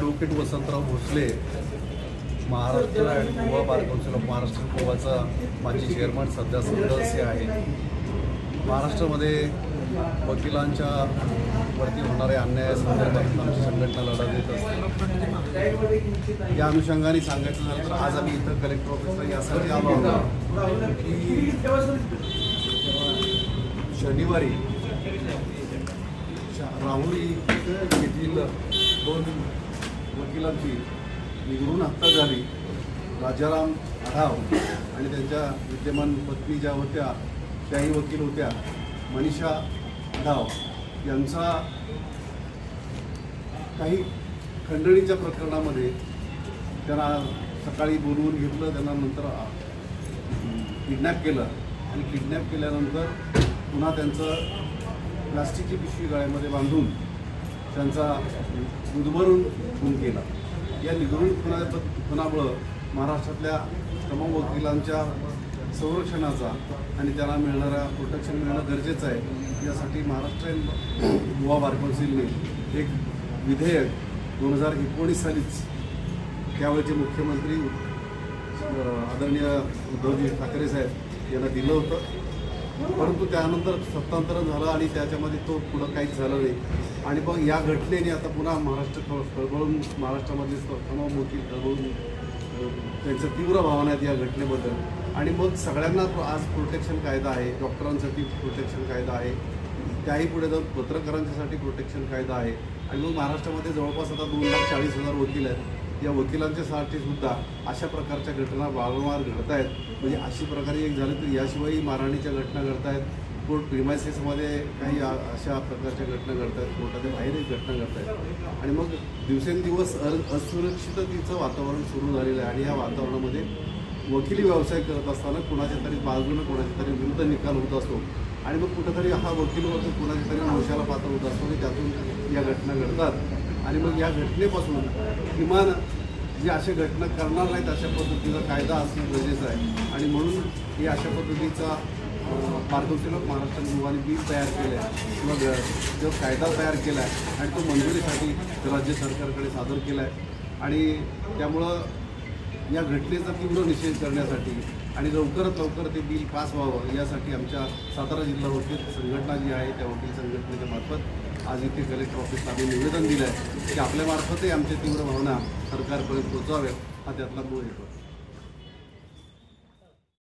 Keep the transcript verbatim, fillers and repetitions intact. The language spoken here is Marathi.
ॲडव्होकेट वसंतराव भोसले, महाराष्ट्र आणि Goa bar council of Maharashtra गोवाचा माजी चेअरमन, सध्या सदस्य आहे. महाराष्ट्रामध्ये वकिलांच्या वरती होणाऱ्या अन्यायासंदर्भात आमची संघटना लढा देत असते. या अनुषंगाने सांगायचं झालं तर आज आम्ही इथं कलेक्टर ऑफिसला यासाठी आलो आहोत की शनिवारी राहुरी येथील दोन वकिलांची निवडून हत्या झाली. राजाराम आढाव आणि त्यांच्या विद्यमान पत्नी ज्या होत्या त्याही वकील होत्या, मनीषा आढाव यांचा काही खंडणीच्या प्रकरणामध्ये त्यांना सकाळी बोलवून घेतलं, त्यांना नंतर किडनॅप केलं आणि किडनॅप केल्यानंतर पुन्हा त्यांचं प्लास्टिकची पिशवी गळ्यामध्ये बांधून त्यांचा उद्भरून खून केला. या निधरून खुना खुनामुळं महाराष्ट्रातल्या तमाम वकिलांच्या संरक्षणाचा आणि त्यांना मिळणारा प्रोटेक्शन मिळणं गरजेचं आहे. यासाठी महाराष्ट्र गोवा बार काउन्सिलने एक विधेयक दोन हजार एकोणीस सालीच त्यावेळेचे मुख्यमंत्री आदरणीय उद्धवजी ठाकरे साहेब यांना दिलं होतं, परंतु त्यानंतर सत्तांतरण झालं आणि त्याच्यामध्ये तो पुढं काहीच झालं नाही. आणि मग या घटनेने आता पुन्हा महाराष्ट्र खळबळून महाराष्ट्रामधले तमाम वकील खळबळून त्यांचं तीव्र भावना आहेत या घटनेबद्दल. आणि मग सगळ्यांना आज प्रोटेक्शन कायदा आहे, डॉक्टरांसाठी प्रोटेक्शन कायदा आहे, त्याही पुढे जाऊन पत्रकारांच्यासाठी प्रोटेक्शन कायदा आहे. आणि मग महाराष्ट्रामध्ये जवळपास आता दोन लाख चाळीस हजार वकील आहेत. या वकिलांच्यासाठी सुद्धा अशा प्रकारच्या घटना वारंवार घडत आहेत. म्हणजे अशी प्रकारे एक झालं तर याशिवायही मारहाणीच्या घटना घडत आहेत. कोर्ट प्रिमायसेसमध्ये काही अशा प्रकारच्या घटना घडत आहेत, कोर्टाच्या बाहेरही घटना घडत आहेत. आणि मग दिवसेंदिवस असुरक्षिततेचं वातावरण सुरू झालेलं आहे. आणि या वातावरणामध्ये वकिली व्यवसाय करत असताना कुणाच्या तरी बाजूनं कुणाच्या तरी विरुद्ध निकाल होत असतो आणि मग कुठंतरी हा वकील होतो कुणाच्या तरी दोषाला पात्र होत असतो आणि त्यातून या घटना घडतात. आणि मग या घटनेपासून किमान जे अशा घटना करणार नाहीत अशा पद्धतीचा कायदा असणं गरजेचं आहे. आणि म्हणून हे अशा पद्धतीचा बार काउन्सिल ऑफ महाराष्ट्र गोवाने बिल तयार केलं आहे किंवा जो कायदा तयार केला आहे आणि तो मंजुरीसाठी राज्य सरकारकडे सादर केला आहे. आणि त्यामुळं या घटनेचा तीव्र निषेध करण्यासाठी आणि लवकरात लवकर ते बिल पास व्हावं यासाठी आमच्या सातारा जिल्हा वकील संघटना जी आहे त्या वकील संघटनेच्या मार्फत आज इथे कलेक्टर ऑफिसला आम्ही निवेदन दिलं आहे की आपल्यामार्फतही आमच्या तीव्र भावना सरकारपर्यंत पोहोचाव्यात, हा त्यातला मूळ हेतू.